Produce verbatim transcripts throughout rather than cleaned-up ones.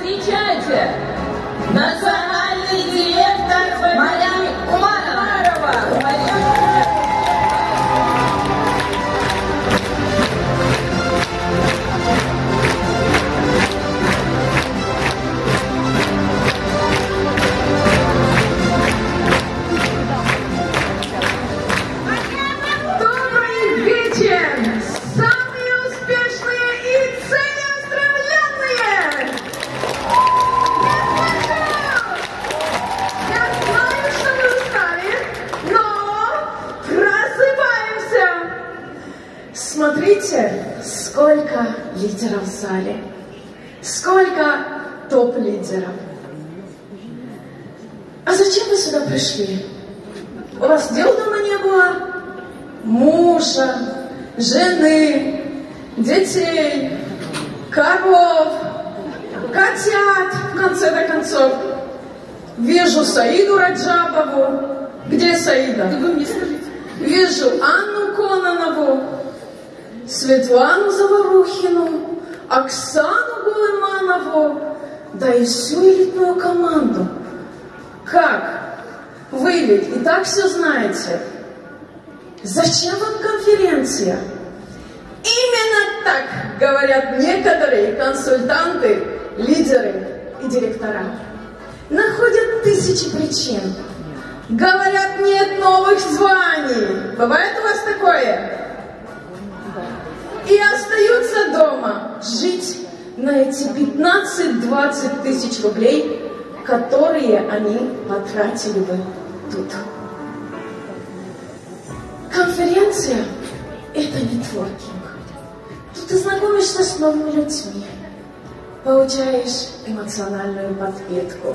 Встречайте! Национальный директор Мария Умарова! Добрый вечер! Самые успешные и целеустремленные! Я знаю, что вы устали, но просыпаемся! Смотрите, сколько лидеров в зале, сколько топ-лидеров. А зачем вы сюда пришли? У вас дел дома не было? Мужа, жены, детей, коров, котят, в конце-то концов. Вижу Саиду Раджабову. Где Саида? Да вы мне скажите. Вижу Анну Кононову, Светлану Заворухину, Оксану Гулыманову, да и всю элитную команду. Как? Вы ведь и так все знаете. Зачем вам конференция? Именно так говорят некоторые консультанты, лидеры и директора. Находят тысячи причин. Говорят, нет новых званий. Бывает у вас такое? И остаются дома жить на эти пятнадцать-двадцать тысяч рублей, которые они потратили бы тут. Конференция – это нетворкинг. Тут ты знакомишься с новыми людьми, получаешь эмоциональную подпитку.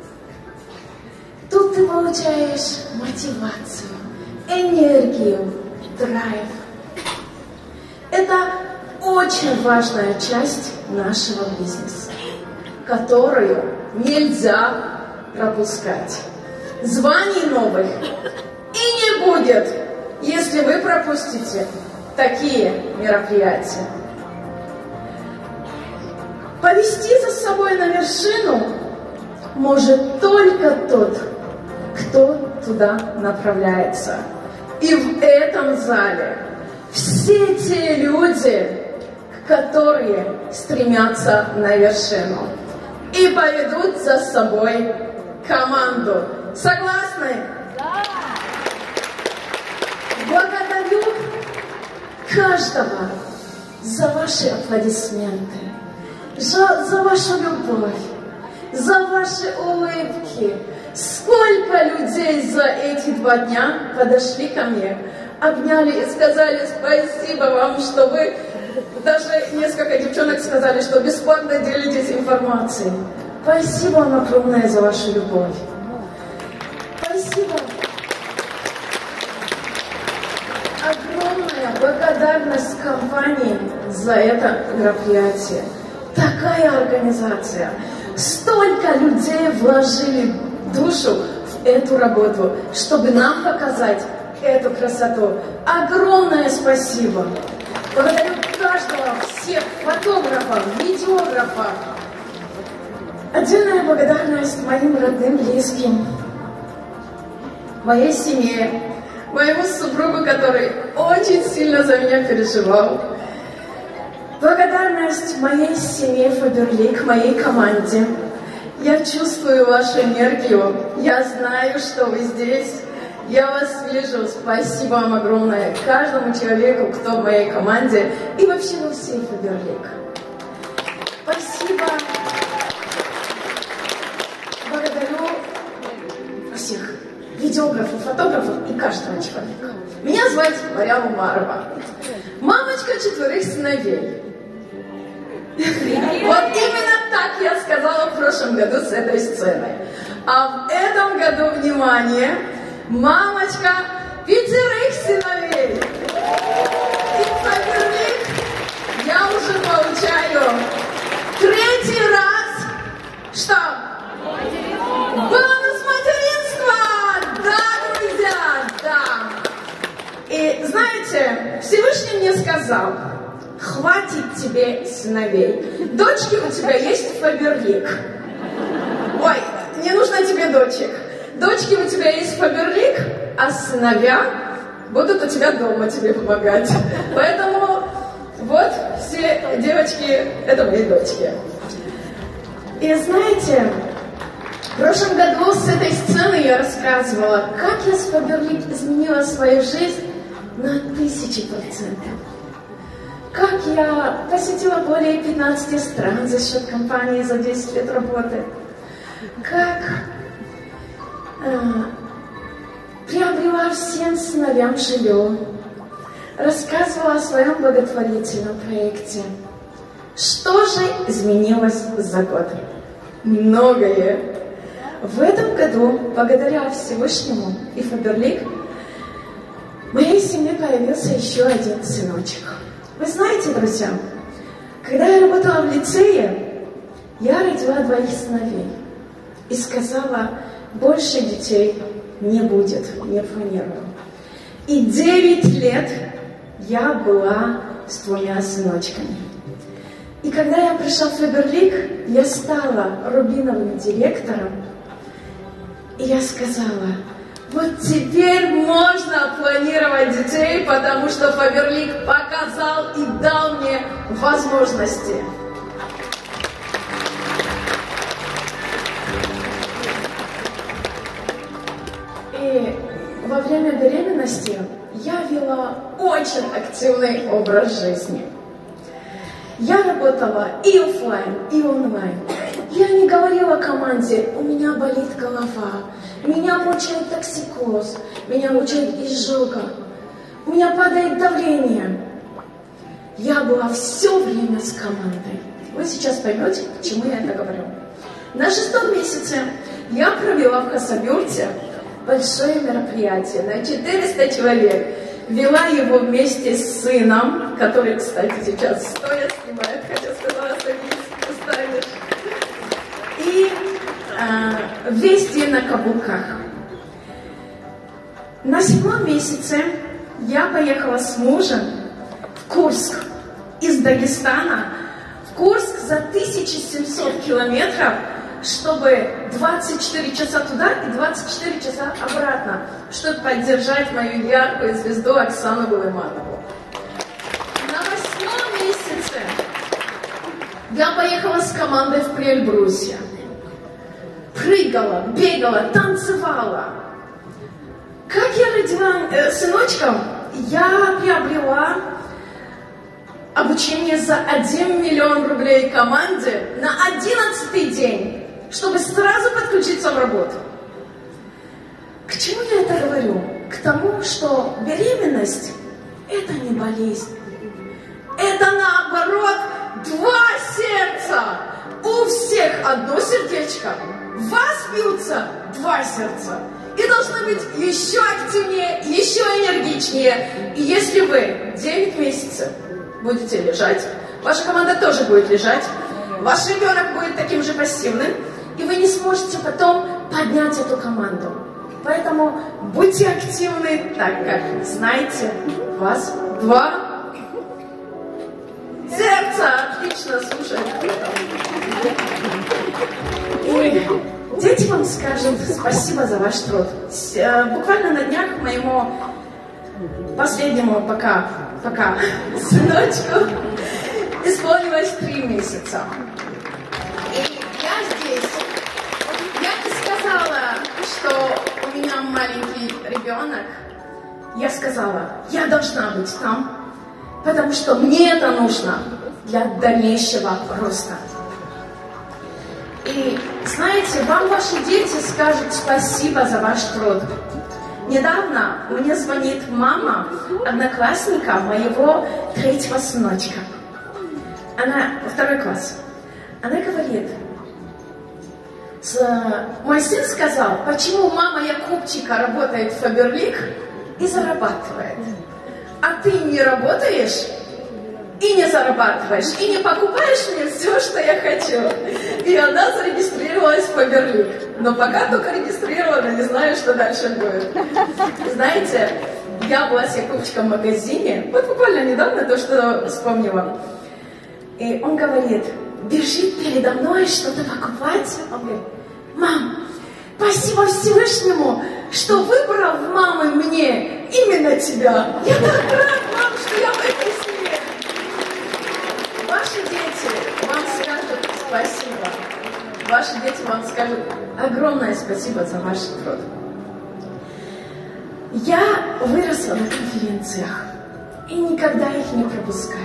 Тут ты получаешь мотивацию, энергию, драйв. Это очень важная часть нашего бизнеса, которую нельзя пропускать. Званий новых и не будет, если вы пропустите такие мероприятия. Повести за собой на вершину может только тот, кто туда направляется. И в этом зале все те люди, которые стремятся на вершину и поведут за собой команду. Согласны? Да! Благодарю каждого за ваши аплодисменты, за, за вашу любовь, за ваши улыбки. Сколько людей за эти два дня подошли ко мне, обняли и сказали спасибо вам, что вы... Даже несколько девчонок сказали, что бесплатно делитесь информацией. Спасибо вам огромное за вашу любовь. Спасибо. Огромная благодарность компании за это мероприятие. Такая организация. Столько людей вложили душу в эту работу, чтобы нам показать эту красоту. Огромное спасибо. Благодарю каждого, всех фотографов, видеографов. Отдельная благодарность моим родным, близким, моей семье, моему супругу, который очень сильно за меня переживал. Благодарность моей семье Фаберлик, моей команде. Я чувствую вашу энергию, я знаю, что вы здесь. Я вас вижу. Спасибо вам огромное каждому человеку, кто в моей команде, и вообще во всей Фаберлик. Спасибо. Благодарю всех видеографов, фотографов и каждого человека. Меня зовут Мария Умарова. Мамочка четверых сыновей. Вот именно так я сказала в прошлом году с этой сцены. А в этом году, внимание, мамочка пятерых сыновей. И в Фаберлик я уже получаю третий раз, что? Бонус материнства! Да, друзья, да. И знаете, Всевышний мне сказал: хватит тебе сыновей. Дочки у тебя есть Фаберлик. Ой, не нужно тебе дочек. Дочки у тебя есть Фаберлик, а сыновья будут у тебя дома тебе помогать. Поэтому вот все девочки, это мои дочки. И знаете, в прошлом году с этой сцены я рассказывала, как я с Фаберлик изменила свою жизнь на тысячи процентов. Как я посетила более пятнадцати стран за счет компании за десять лет работы. Как э, приобрела всем сыновьям жилье. Рассказывала о своем благотворительном проекте. Что же изменилось за год? Многое. В этом году, благодаря Всевышнему и Фаберлик, в моей семье появился еще один сыночек. Вы знаете, друзья, когда я работала в лицее, я родила двоих сыновей и сказала, больше детей не будет, не планирую. И девять лет я была с двумя сыночками. И когда я пришла в Фаберлик, я стала рубиновым директором, и я сказала, вот теперь можно планировать детей, потому что Фаберлик показал и дал мне возможности. И во время беременности я вела очень активный образ жизни. Я работала и офлайн, и онлайн. Я не говорила команде, у меня болит голова, меня мучает токсикоз, меня мучает изжога, у меня падает давление. Я была все время с командой. Вы сейчас поймете, почему я это говорю. На шестом месяце я провела в Хасавюрте большое мероприятие на четыреста человек. Вела его вместе с сыном, который, кстати, сейчас стоя снимает, хотя сказала, садись, устанешь. И э, весь день на каблуках. На седьмом месяце я поехала с мужем в Курск из Дагестана, в Курск за тысячу семьсот километров, чтобы двадцать четыре часа туда и двадцать четыре часа обратно, чтобы поддержать мою яркую звезду Оксану Гулайманову. На восьмом месяце я поехала с командой в Приэльбрусье. Прыгала, бегала, танцевала. Как я родила э, сыночком, я приобрела обучение за один миллион рублей команде на одиннадцатый день, чтобы сразу подключиться в работу. К чему я это говорю? К тому, что беременность – это не болезнь. Это наоборот два сердца. У всех одно сердечко, в вас бьются два сердца. И должны быть еще активнее, еще энергичнее. И если вы девять месяцев будете лежать, ваша команда тоже будет лежать, ваш ребенок будет таким же пассивным, и вы не сможете потом поднять эту команду. Поэтому будьте активны, так как, знаете, у вас два сердца. Отлично, слушай. И дети вам скажут спасибо за ваш труд. Буквально на днях моему последнему пока, пока сыночку исполнилось три месяца. И я здесь, я не сказала, что у меня маленький ребенок. Я сказала, я должна быть там, потому что мне это нужно для дальнейшего роста. И знаете, вам ваши дети скажут спасибо за ваш труд. Недавно мне звонит мама одноклассника моего третьего сыночка. Она во второй класс. Она говорит, мой сын сказал, почему мама Якубчика работает в Фаберлик и зарабатывает, а ты не работаешь и не зарабатываешь, и не покупаешь мне все, что я хочу. И она зарегистрировалась в Фаберлик. Но пока только регистрирована, не знаю, что дальше будет. Знаете, я была с Якубчиком в магазине, вот буквально недавно то, что вспомнила. И он говорит, бежит передо мной что-то покупать. Он говорит: мам, спасибо Всевышнему, что выбрал в мамы мне именно тебя. Я так рад, мам, что я в этой семье. Ваши дети вам скажут спасибо. Ваши дети вам скажут огромное спасибо за ваш труд. Я выросла на конференциях и никогда их не пропускаю.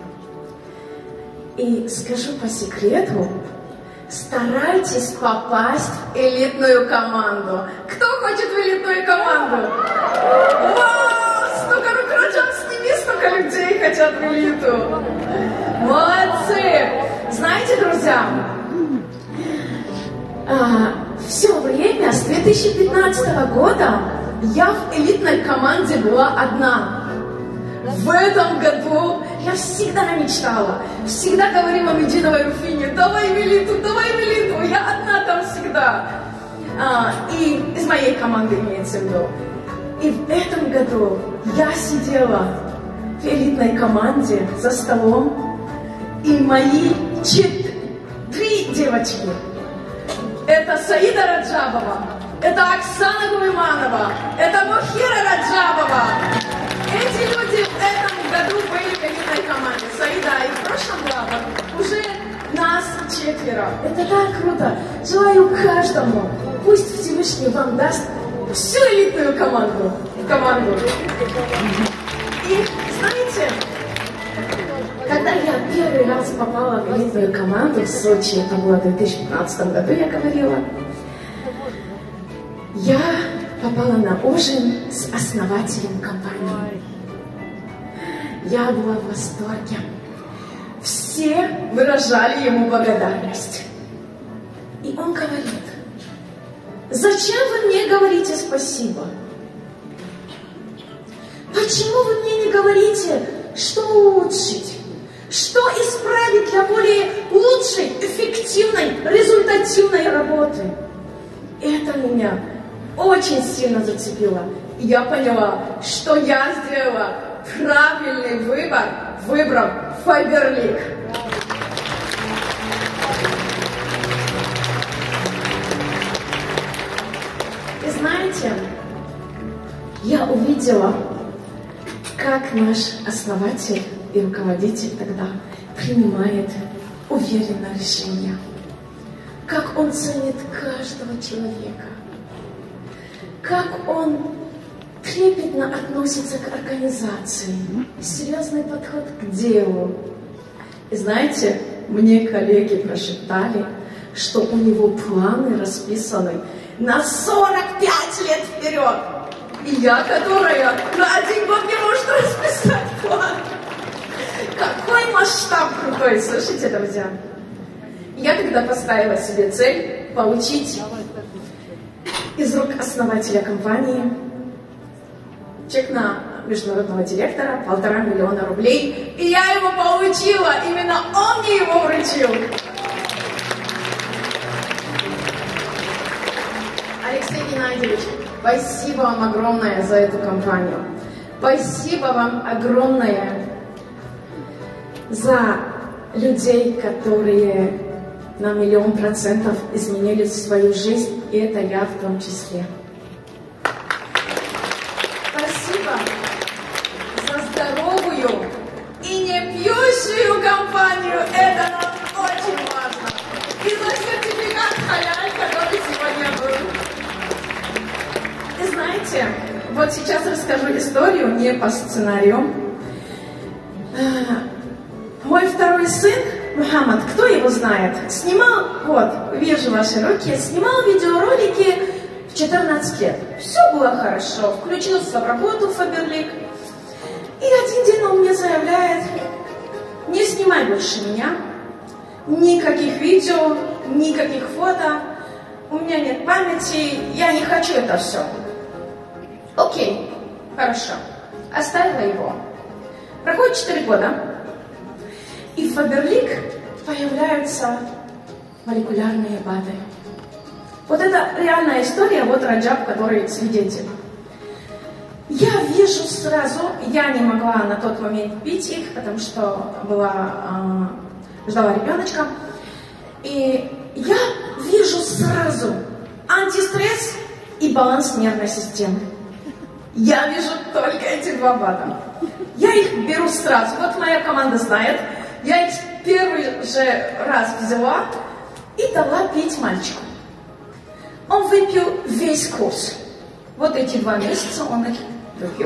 И скажу по секрету, старайтесь попасть в элитную команду. Кто хочет в элитную команду? Вау! Столько рук рожат, сними, столько людей хотят в элиту. Молодцы! Знаете, друзья, а, все время с две тысячи пятнадцатого года я в элитной команде была одна. В этом году я всегда мечтала, всегда говорила Мединовой Руфине: давай в элиту, давай в элиту, я одна там всегда. А, и из моей команды имеется в виду. И в этом году я сидела в элитной команде за столом, и мои чет... три девочки. Это Саида Раджабова, это Оксана Гумиманова, это Мухира Раджабова. Эти люди в этом году были в элитной команде. Саида, и в прошлом году уже нас четверо. Это так круто. Желаю каждому, пусть Всевышний вам даст всю элитную команду. команду. И знаете, когда я первый раз попала в элитную команду в Сочи, это было в две тысячи пятнадцатом году, я говорила, я попала на ужин с основателем компании. Я была в восторге. Все выражали ему благодарность. И он говорит: зачем вы мне говорите спасибо? Почему вы мне не говорите, что улучшить? Что исправить для более лучшей, эффективной, результативной работы? Это меня очень сильно зацепило. И я поняла, что я сделала правильный выбор, выбрав Faberlic. И знаете, я увидела, как наш основатель и руководитель тогда принимает уверенно решения, как он ценит каждого человека, как он трепетно относится к организации, серьезный подход к делу. И знаете, мне коллеги прошептали, что у него планы расписаны на сорок пять лет вперед. И я, которая на один год не может расписать план. Какой масштаб крутой, слышите, друзья? Я тогда поставила себе цель получить из рук основателя компании чек на международного директора полтора миллиона рублей. И я его получила. Именно он мне его вручил. Алексей Геннадьевич, спасибо вам огромное за эту компанию. Спасибо вам огромное за людей, которые на миллион процентов изменили свою жизнь. И это я в том числе. Пьющую компанию, это нам очень важно. И за сертификат халяль, который сегодня был. И знаете, вот сейчас расскажу историю не по сценарию. Мой второй сын, Мухаммад, кто его знает, снимал, вот, вижу ваши руки, снимал видеоролики в четырнадцать лет. Все было хорошо, включился в работу в Faberlic. И один день он мне заявляет: не снимай больше меня, никаких видео, никаких фото, у меня нет памяти, я не хочу это все. Окей, хорошо, оставила его. Проходит четыре года, и в Faberlic появляются молекулярные БАДы. Вот это реальная история, вот Раджаб, который свидетель. Я вижу сразу, я не могла на тот момент пить их, потому что была, э, ждала ребеночка. И я вижу сразу антистресс и баланс нервной системы. Я вижу только эти два бада. Я их беру сразу. Вот моя команда знает. Я их первый же раз взяла и дала пить мальчику. Он выпил весь курс. Вот эти два месяца он их выпил.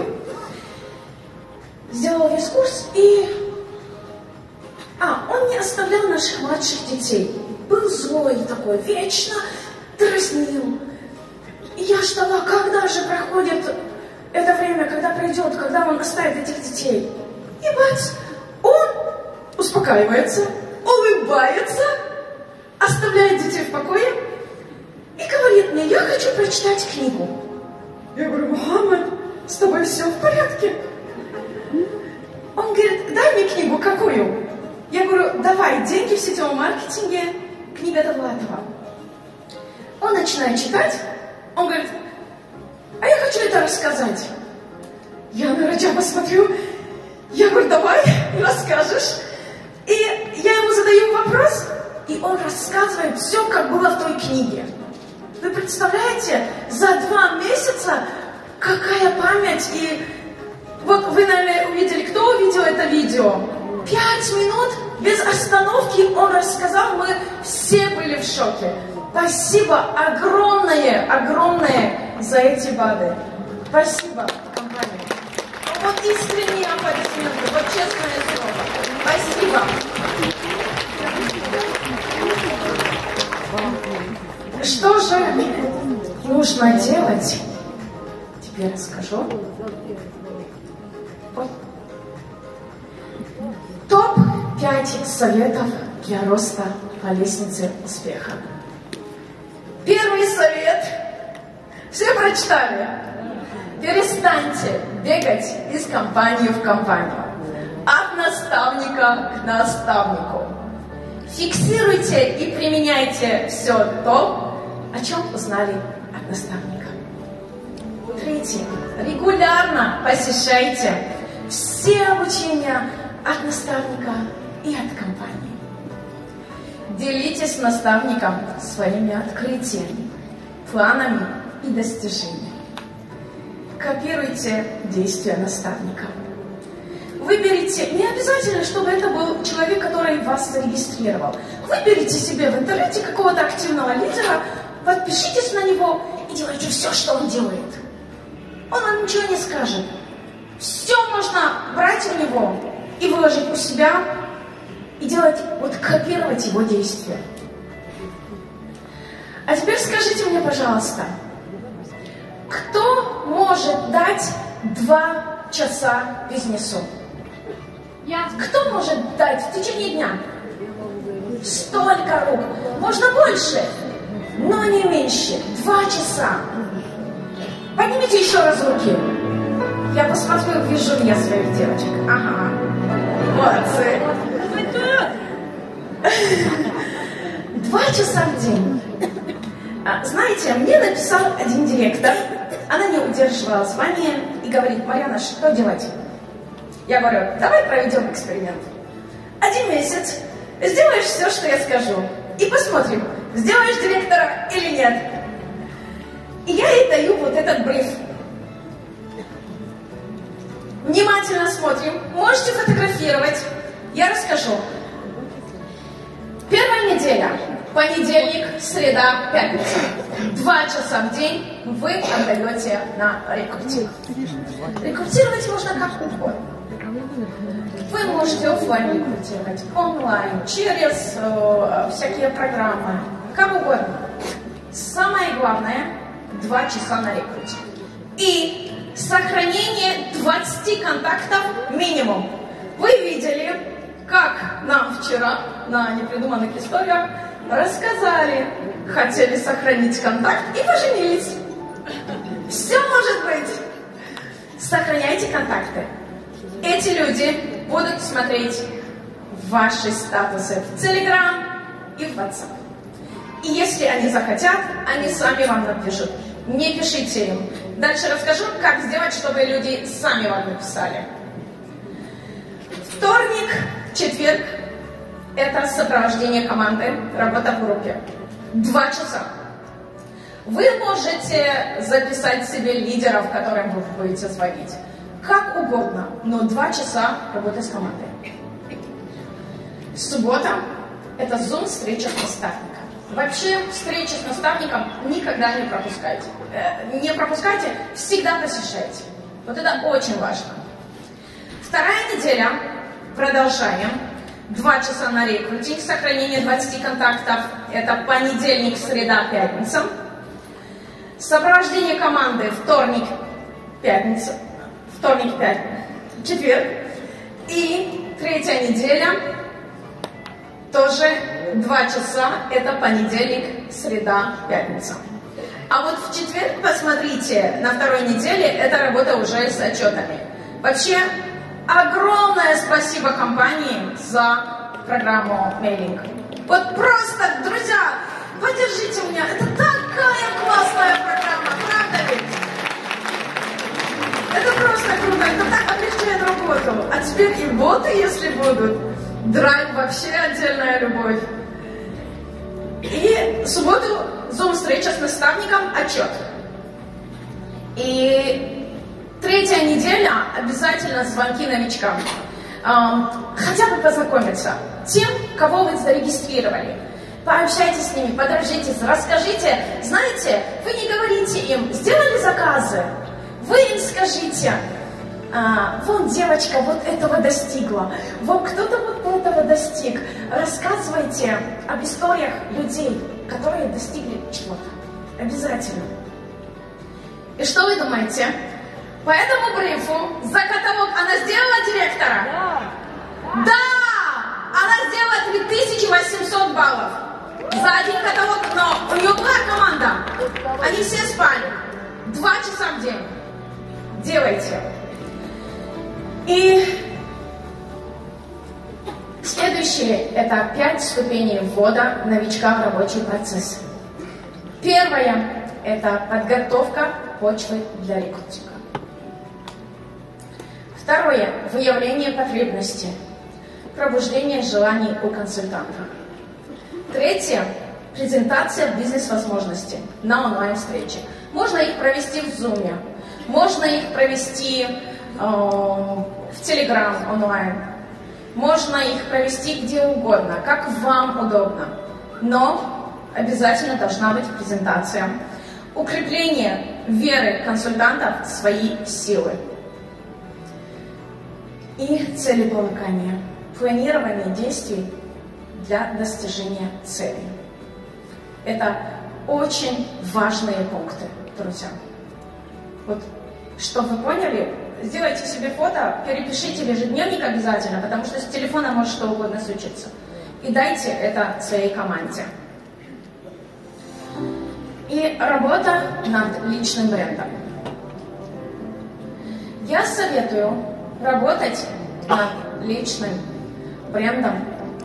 Сделал весь курс и... А, он не оставлял наших младших детей. Был злой такой, вечно дразнил. И я ждала, когда же проходит это время, когда пройдет, когда он оставит этих детей. И бац, он успокаивается, улыбается, оставляет детей в покое и говорит мне: я хочу прочитать книгу. Я говорю: Мухаммад, с тобой все в порядке? Он говорит: дай мне книгу, какую? Я говорю: давай, деньги в сетевом маркетинге, книга Довлатова. Он начинает читать, он говорит: а я хочу это рассказать. Я на Раджаба смотрю, я говорю: давай, расскажешь. И я ему задаю вопрос, и он рассказывает все, как было в той книге. Вы представляете, за два месяца какая память. И вот вы, наверное, увидели, кто увидел это видео? Пять минут без остановки он рассказал, мы все были в шоке. Спасибо огромное, огромное за эти БАДы. Спасибо, компания. Вот искренние аплодисменты, вот честное слово. Спасибо. Что же нужно делать? Теперь расскажу. топ пять советов для роста по лестнице успеха. Первый совет. Все прочитали? Перестаньте бегать из компании в компанию. От наставника к наставнику. Фиксируйте и применяйте все то, о чем узнали от наставника. Третье. Регулярно посещайте все обучения от наставника и от компании. Делитесь с наставником своими открытиями, планами и достижениями. Копируйте действия наставника. Выберите, не обязательно, чтобы это был человек, который вас зарегистрировал. Выберите себе в интернете какого-то активного лидера, подпишитесь на него и делайте все, что он делает. Он вам ничего не скажет. Все можно брать у него и выложить у себя, и делать, вот копировать его действия. А теперь скажите мне, пожалуйста, кто может дать два часа бизнесу? Я. Кто может дать в течение дня? Столько рук. Можно больше, но не меньше. Два часа. Поднимите еще раз руки. Я посмотрю, вижу я своих девочек. Ага. Молодцы. Два часа в день. А, знаете, мне написал один директор. Она не удерживала звание и говорит: Марьяна, что делать? Я говорю: давай проведем эксперимент. Один месяц сделаешь все, что я скажу, и посмотрим, сделаешь директора или нет. И я ей даю вот этот бриф. Внимательно смотрим, можете фотографировать. Я расскажу. Первая неделя. Понедельник, среда, пятница. Два часа в день вы отдаете на рекрутинг. Рекрутировать можно как угодно. Вы можете офлайн рекрутировать, онлайн, через э, всякие программы, как угодно. Самое главное – два часа на рекрутинг. И сохранение двадцати контактов минимум. Вы видели, как нам вчера на непридуманных историях рассказали, хотели сохранить контакт и поженились. Все может быть. Сохраняйте контакты. Эти люди будут смотреть ваши статусы в Telegram и в WhatsApp. И если они захотят, они сами вам напишут. Не пишите им. Дальше расскажу, как сделать, чтобы люди сами вам написали. Вторник, четверг, это сопровождение команды, работа в группе. Два часа. Вы можете записать себе лидеров, которым вы будете звонить. Как угодно, но два часа работы с командой. Суббота – это зум-встреча с наставником. Вообще, встречи с наставником никогда не пропускайте. Э, не пропускайте, всегда посещайте. Вот это очень важно. Вторая неделя. Продолжаем. Два часа на рекрутинг, сохранение двадцати контактов. Это понедельник, среда, пятница. Сопровождение команды вторник, пятница. Вторник, пятница. Четверг. И третья неделя. Тоже два часа. Это понедельник, среда, пятница. А вот в четверг, посмотрите, на второй неделе, это работа уже с отчетами. Вообще, огромное спасибо компании за программу мейлинг. Вот просто, друзья, поддержите меня. Это такая классная программа, правда ведь? Это просто круто, это так облегчает работу. А теперь и боты, если будут. Драйв вообще отдельная любовь. И в субботу зум-встреча с наставником, отчет. И третья неделя обязательно звонки новичкам. Хотя бы познакомиться. Тем, кого вы зарегистрировали. Пообщайтесь с ними, подружитесь, расскажите. Знаете, вы не говорите им, сделали заказы. Вы им скажите, а, вон девочка вот этого достигла, вот кто-то вот этого достиг. Рассказывайте об историях людей, которые достигли чего-то. Обязательно. И что вы думаете? По этому брифу за каталог она сделала директора? Да! Да! Она сделала три тысячи восемьсот баллов за один каталог, но у нее была команда. Они все спали. Два часа в день. Делайте. И следующее – это пять ступеней ввода новичка в рабочий процесс. Первое – это подготовка почвы для рекрутинга. Второе – выявление потребностей, пробуждение желаний у консультанта. Третье – презентация бизнес-возможностей на онлайн-встрече. Можно их провести в Zoom, можно их провести э, в Telegram онлайн, можно их провести где угодно, как вам удобно. Но обязательно должна быть презентация. Укрепление веры консультантов в свои силы. И целеполагание. Планирование действий для достижения целей. Это очень важные пункты, друзья. Вот, чтобы вы поняли, сделайте себе фото, перепишите в ежедневник обязательно, потому что с телефона может что угодно случиться. И дайте это своей команде. И работа над личным брендом. Я советую работать над личным брендом.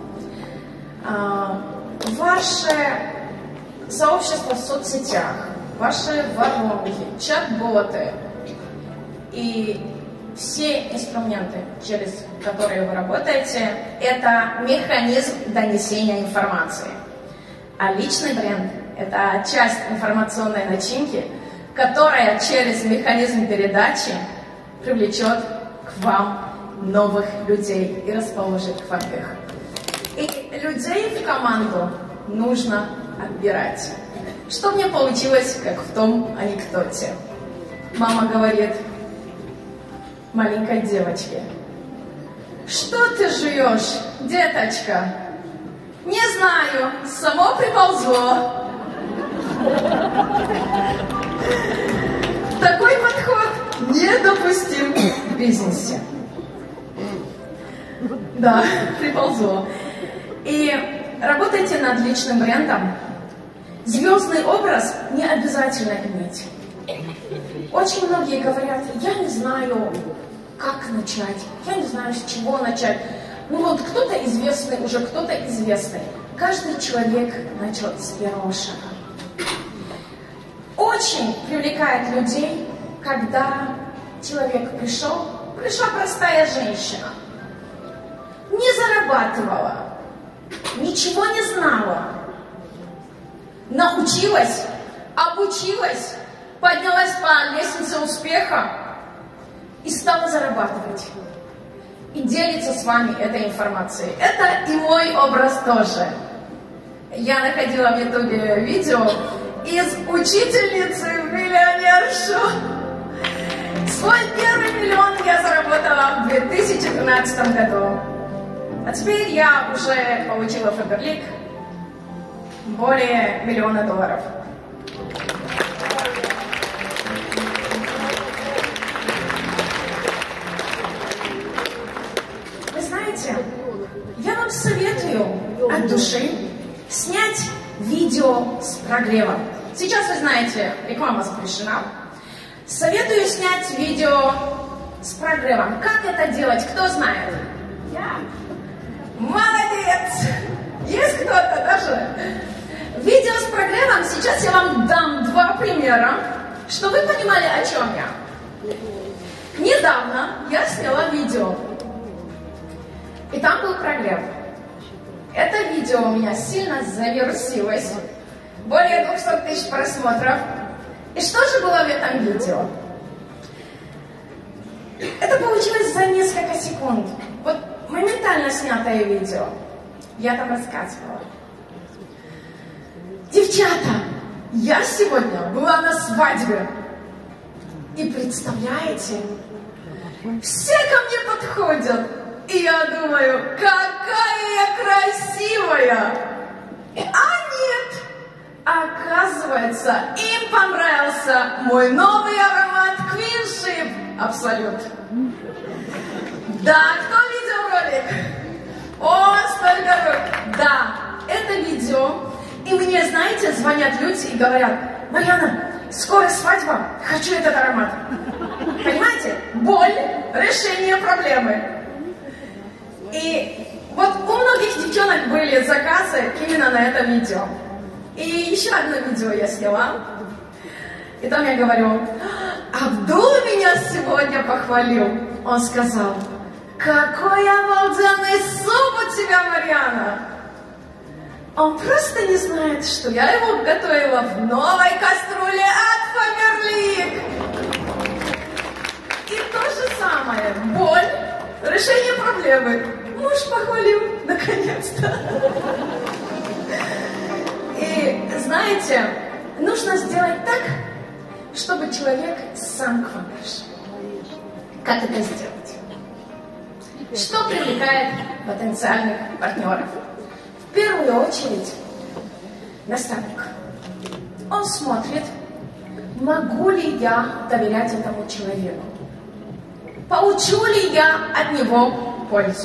Ваше сообщество в соцсетях, ваши воронки, чат-боты и все инструменты, через которые вы работаете, это механизм донесения информации. А личный бренд – это часть информационной начинки, которая через механизм передачи привлечет к вам новых людей и расположит к вам их. И людей в команду нужно отбирать. Что мне получилось, как в том анекдоте. Мама говорит маленькой девочке: что ты жуешь, деточка? Не знаю, само приползло. Такой подход недопустим в бизнесе. Да, приползло. И работайте над личным брендом. Звездный образ не обязательно иметь. Очень многие говорят: я не знаю, как начать, я не знаю, с чего начать. Ну вот кто-то известный, уже кто-то известный. Каждый человек начал с первого шага. Очень привлекает людей, когда человек пришел, пришла простая женщина, не зарабатывала, ничего не знала, научилась, обучилась, поднялась по лестнице успеха и стала зарабатывать. И делится с вами этой информацией. Это и мой образ тоже. Я находила в ютубе видео из учительницы в миллионершу. Свой первый миллион я заработала в две тысячи тринадцатом году. А теперь я уже получила Фаберлик более миллиона долларов. Вы знаете, я вам советую от души снять видео с прогревом. Сейчас, вы знаете, реклама запрещена. Советую снять видео с прогревом. Как это делать? Кто знает? Я. Молодец! Есть кто-то даже? Видео с прогревом. Сейчас я вам дам два примера, чтобы вы понимали, о чем я. Недавно я сняла видео, и там был прогрев. Это видео у меня сильно завирусилось. Более двухсот тысяч просмотров. И что же было в этом видео? Это получилось за несколько секунд. Вот моментально снятое видео. Я там рассказывала. Девчата, я сегодня была на свадьбе. И представляете, все ко мне подходят. И я думаю, какая я красивая. А нет. Оказывается, им понравился мой новый аромат Queenship Абсолют. Да, кто видел ролик? О, столько роликов. Да, это видео. И мне, знаете, звонят люди и говорят: Марьяна, скоро свадьба, хочу этот аромат. Понимаете? Боль, решение проблемы. И вот у многих девчонок были заказы именно на это видео. И еще одно видео я сняла. И там я говорю: Абдул меня сегодня похвалил. Он сказал: какой обалденный суп у тебя, Марьяна. Он просто не знает, что я его готовила в новой кастрюле от Фаберлик. И то же самое. Боль, решение проблемы. Муж похвалил, наконец-то. И знаете, нужно сделать так, чтобы человек сам к вам пришел. Как это сделать? Что привлекает потенциальных партнеров? В первую очередь наставник. Он смотрит, могу ли я доверять этому человеку, получу ли я от него пользу.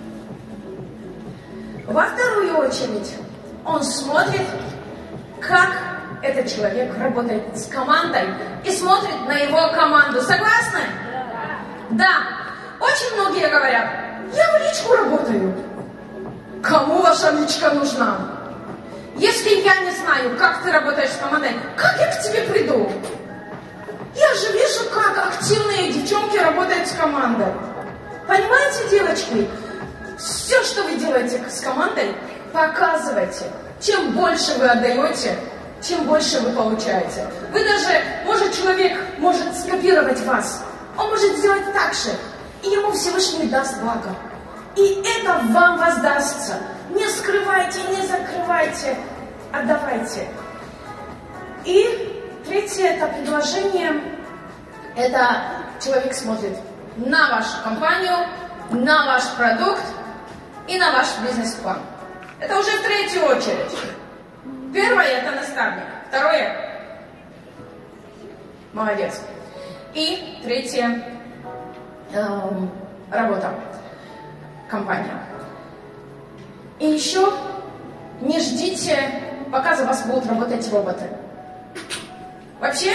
Во вторую очередь он смотрит, как этот человек работает с командой и смотрит на его команду. Согласны? Да. Очень многие говорят: я в личку работаю. Кому ваша личка нужна? Если я не знаю, как ты работаешь с командой, как я к тебе приду? Я же вижу, как активные девчонки работают с командой. Понимаете, девочки? Все, что вы делаете с командой, показывайте. Чем больше вы отдаете, тем больше вы получаете. Вы даже, может, человек может скопировать вас. Он может сделать так же. И ему Всевышний даст благо. И это вам воздастся. Не скрывайте, не закрывайте. Отдавайте. И третье, это предложение. Это человек смотрит на вашу компанию, на ваш продукт и на ваш бизнес-план. Это уже в третью очередь. Первое — это наставник. Второе — молодец. И третье эм, — работа, компания. И еще не ждите, пока за вас будут работать роботы. Вообще,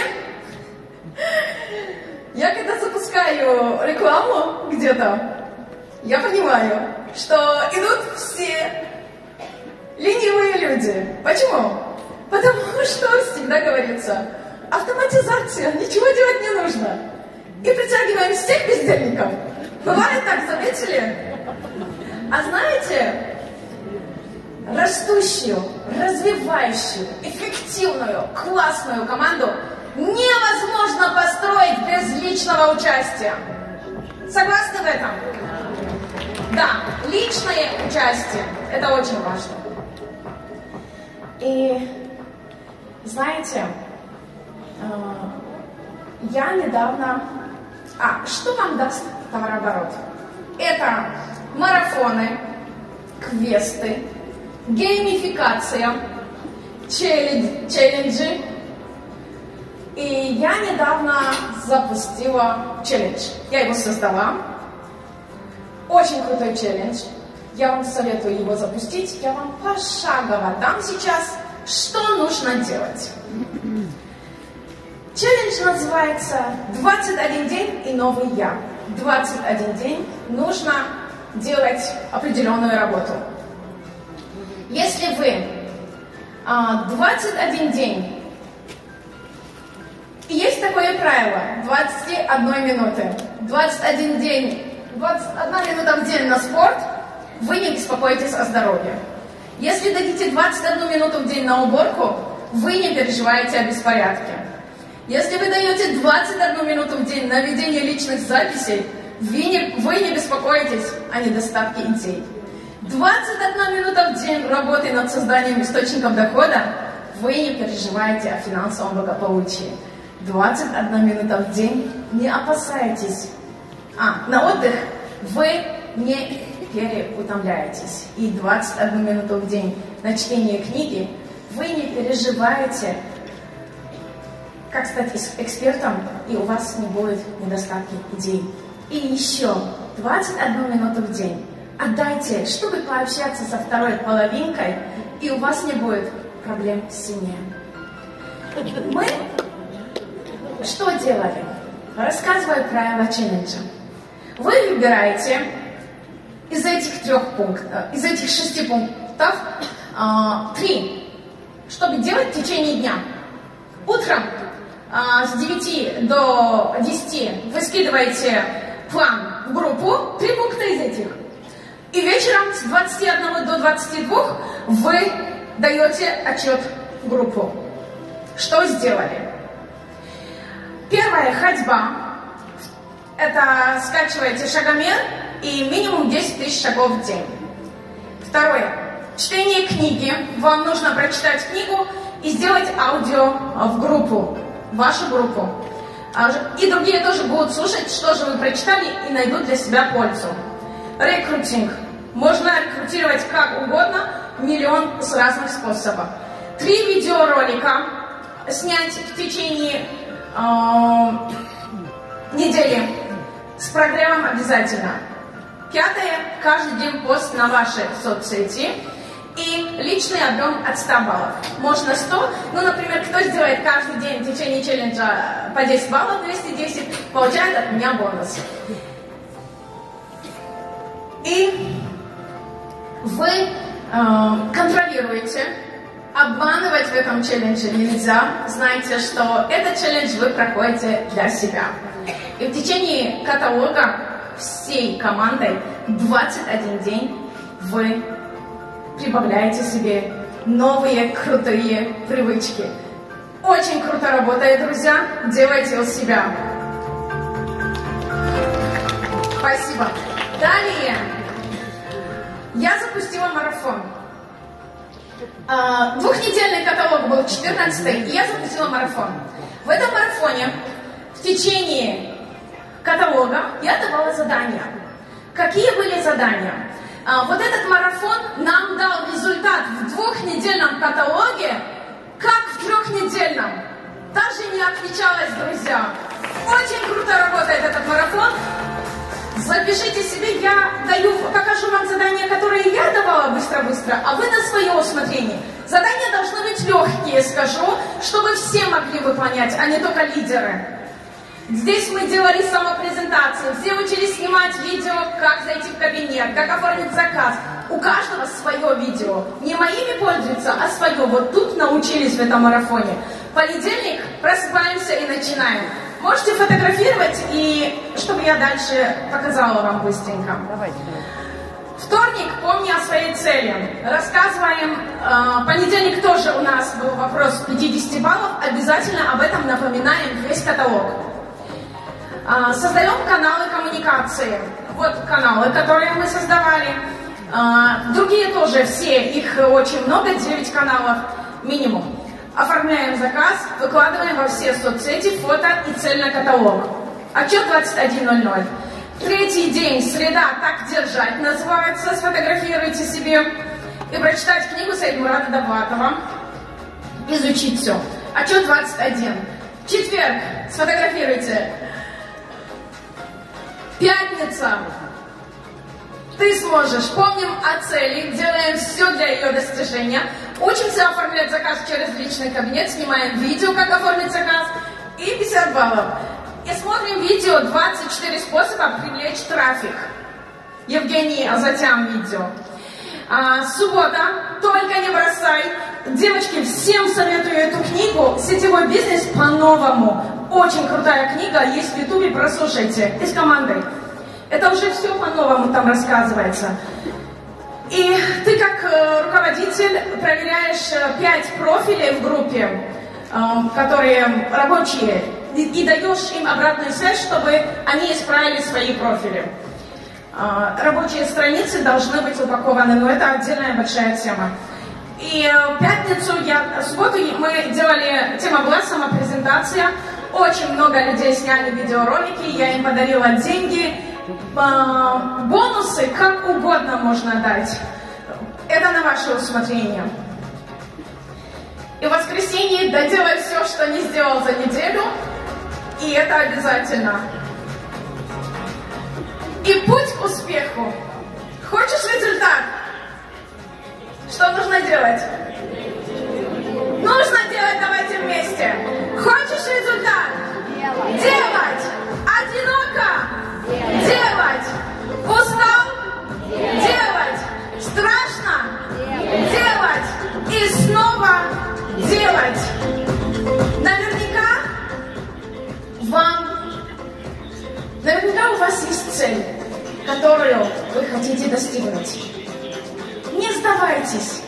я когда запускаю рекламу где-то, я понимаю, что идут все ленивые люди. Почему? Потому что всегда говорится: автоматизация, ничего делать не нужно. И притягиваем всех бездельников. Бывает так, заметили? А знаете, растущую, развивающую, эффективную, классную команду невозможно построить без личного участия. Согласны в этом? Да, личное участие – это очень важно. И знаете, я недавно... А, что вам даст товарооборот? Это марафоны, квесты, геймификация, челленджи. И я недавно запустила челлендж. Я его создала. Очень крутой челлендж. Я вам советую его запустить. Я вам пошагово дам сейчас, что нужно делать. Челлендж называется «двадцать один день и новый я». двадцать один день нужно делать определенную работу. Если вы двадцать один день, и есть такое правило, двадцать одной минуты, двадцать один день, двадцать одна минута в день на спорт, вы не беспокойтесь о здоровье. Если дадите двадцать одну минуту в день на уборку, вы не переживаете о беспорядке. Если вы даете двадцать одну минуту в день на ведение личных записей, вы не, вы не беспокоитесь о недостатке идей. двадцать одна минута в день работы над созданием источников дохода, вы не переживаете о финансовом благополучии. двадцать одна минута в день, не опасайтесь. А, на отдых вы не переутомляетесь. И двадцать одну минуту в день на чтение книги вы не переживаете, как стать экспертом, и у вас не будет недостатки идей. И еще двадцать одну минуту в день отдайте, чтобы пообщаться со второй половинкой, и у вас не будет проблем в семье. Мы что делали? Рассказываю правила челленджа. Вы выбираете из этих трех пунктов, из этих шести пунктов э, три, чтобы делать в течение дня. Утром э, с девяти до десяти вы скидываете план в группу, три пункта из этих. И вечером с двадцати одного до двадцати двух вы даете отчет в группу. Что сделали? Первая ходьба. Это скачиваете шагомер и минимум десять тысяч шагов в день. Второе. Чтение книги. Вам нужно прочитать книгу и сделать аудио в группу, в вашу группу. И другие тоже будут слушать, что же вы прочитали, и найдут для себя пользу. Рекрутинг. Можно рекрутировать как угодно, миллион с разных способов. Три видеоролика снять в течение э, недели с прогревом обязательно. Пятое. Каждый день пост на ваши соцсети. И личный объем от ста баллов. Можно сто, ну, например, кто сделает каждый день в течение челленджа по десять баллов, двести десять, получает от меня бонус. И вы э, контролируете, обманывать в этом челлендже нельзя. Знайте, что этот челлендж вы проходите для себя. И в течение каталога всей командой двадцать один день вы прибавляете себе новые крутые привычки. Очень круто работает, друзья. Делайте у себя. Спасибо. Далее. Я запустила марафон. Двухнедельный каталог был четырнадцатый, и я запустила марафон. В этом марафоне в течение каталога я давала задания. Какие были задания? Вот этот марафон нам дал результат в двухнедельном каталоге, как в трехнедельном. Даже не отличалось, друзья. Очень круто работает этот марафон. Запишите себе, я даю, покажу вам задания, которые я давала быстро-быстро, а вы на свое усмотрение. Задания должны быть легкие, скажу, чтобы все могли выполнять, а не только лидеры. Здесь мы делали самопрезентацию, все учились снимать видео, как зайти в кабинет, как оформить заказ. У каждого свое видео. Не моими пользуются, а свое. Вот тут научились в этом марафоне. Понедельник, просыпаемся и начинаем. Можете фотографировать, и чтобы я дальше показала вам быстренько. Вторник, помни о своей цели. Рассказываем, э, понедельник тоже у нас был вопрос пятьдесят баллов, обязательно об этом напоминаем весь каталог. Э, создаем каналы коммуникации. Вот каналы, которые мы создавали. Э, другие тоже, все, их очень много, девять каналов минимум. Оформляем заказ, выкладываем во все соцсети фото и цель на каталог. Отчет двадцать один ноль ноль. Третий день, среда, так держать называется, сфотографируйте себе и прочитать книгу Саидмурада Давлатова, изучить все. Отчет двадцать один. Четверг, сфотографируйте. Пятница. Ты сможешь. Помним о цели, делаем все для ее достижения. Учимся оформлять заказ через личный кабинет, снимаем видео, как оформить заказ, и пятьдесят баллов. И смотрим видео двадцать четыре способа привлечь трафик. Евгений Азатян видео. А, суббота, только не бросай. Девочки, всем советую эту книгу. Сетевой бизнес по-новому. Очень крутая книга, есть в Ютубе, прослушайте. И с командой. Это уже все по-новому там рассказывается. И ты как э, руководитель проверяешь э, пять профилей в группе, э, которые рабочие, и, и даешь им обратную связь, чтобы они исправили свои профили. Э, рабочие страницы должны быть упакованы, но это отдельная большая тема. И э, в пятницу, я, в субботу мы делали, тема была самопрезентация. Очень много людей сняли видеоролики, я им подарила деньги. Бонусы как угодно можно дать. Это на ваше усмотрение. И в воскресенье доделай все, что не сделал за неделю. И это обязательно. И путь к успеху. Хочешь результат? Что нужно делать? Нужно делать, давайте вместе. Хочешь результат? Делать. Делать. Одиноко? Делать. Устал? Делать. Страшно? Делать. И снова делать. Наверняка вам, наверняка у вас есть цель, которую вы хотите достигнуть. Не сдавайтесь.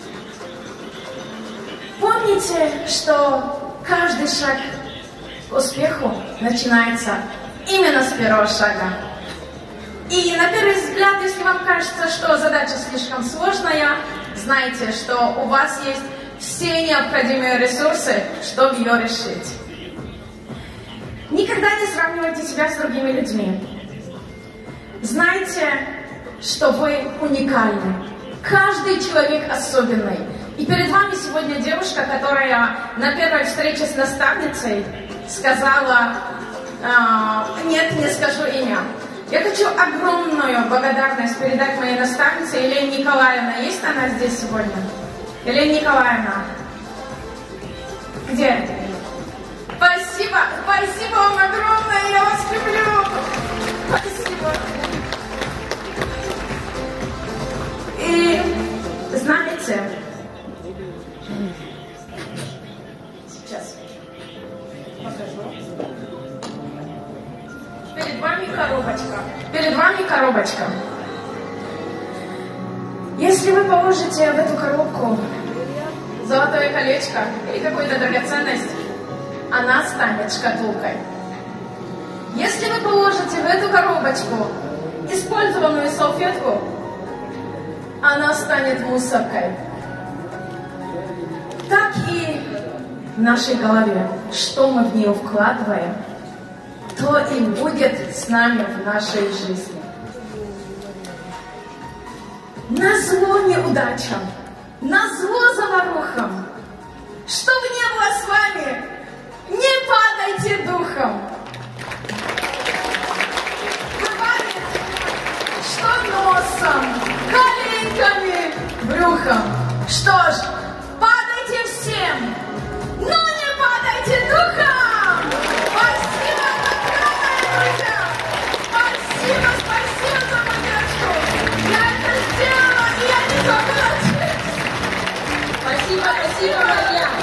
Помните, что каждый шаг к успеху начинается именно с первого шага. И на первый взгляд, если вам кажется, что задача слишком сложная, знайте, что у вас есть все необходимые ресурсы, чтобы ее решить. Никогда не сравнивайте себя с другими людьми. Знайте, что вы уникальны. Каждый человек особенный. И перед вами сегодня девушка, которая на первой встрече с наставницей сказала: а, нет, не скажу имя. Я хочу огромную благодарность передать моей наставнице Елене Николаевне. Есть она здесь сегодня? Елена Николаевна. Где? Спасибо, спасибо вам огромное, я вас люблю. Спасибо. И знаете, сейчас покажу. Перед вами коробочка. Перед вами коробочка. Если вы положите в эту коробку золотое колечко или какую-то драгоценность, она станет шкатулкой. Если вы положите в эту коробочку использованную салфетку, она станет мусоркой. Так и в нашей голове, что мы в нее вкладываем, то и будет с нами в нашей жизни. Назло неудачам, назло заварухам, чтобы не было с вами, не падайте духом. Бывает, что носом, коленками, брюхом. Что ж, падайте всем, но не падайте духом. Спасибо огромное, друзья. Спасибо, спасибо за поддержку. Я это сделала, и я не забыла. Спасибо, спасибо, Марья.